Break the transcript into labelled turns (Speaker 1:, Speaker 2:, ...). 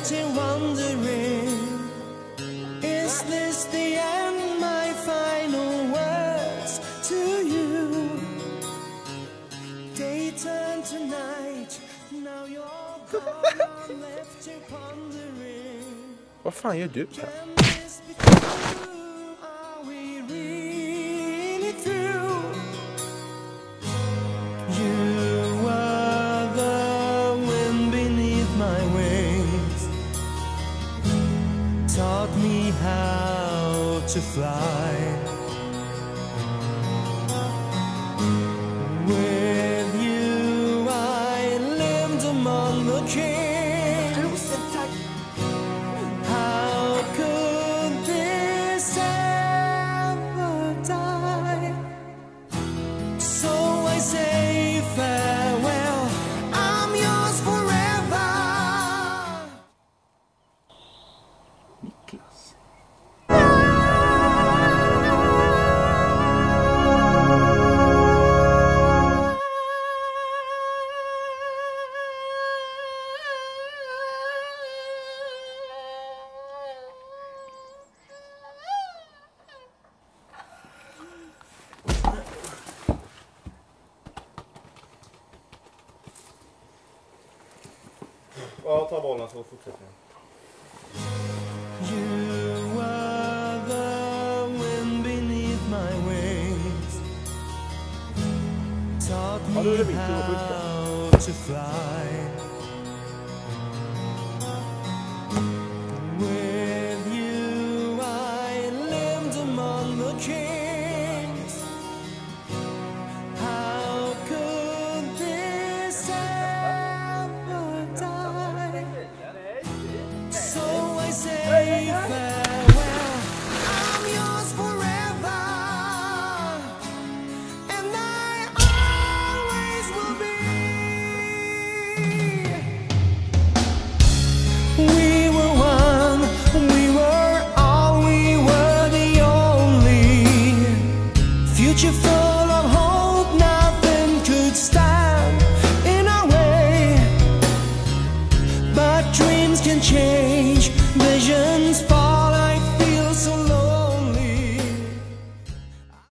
Speaker 1: left here wondering, is this the end? My final words to you. Day turned to night, now you're gone, left here pondering.
Speaker 2: Vad fan gör du här?
Speaker 1: Taught me how to fly. With you I lived among the kings. How could this ever die? So I say farewell, I'm yours forever.
Speaker 2: Niklas.
Speaker 3: Ja, ta bollen så fortsätter jag.
Speaker 1: You were the wind beneath my wings. Taught me how to fly. With you I lived among the kings. How could this ever die? So I say farewell, I'm yours forever, and I always will be. We were one, we were all, we were the only. Future full of hope, nothing could stand in our way. But dreams can change.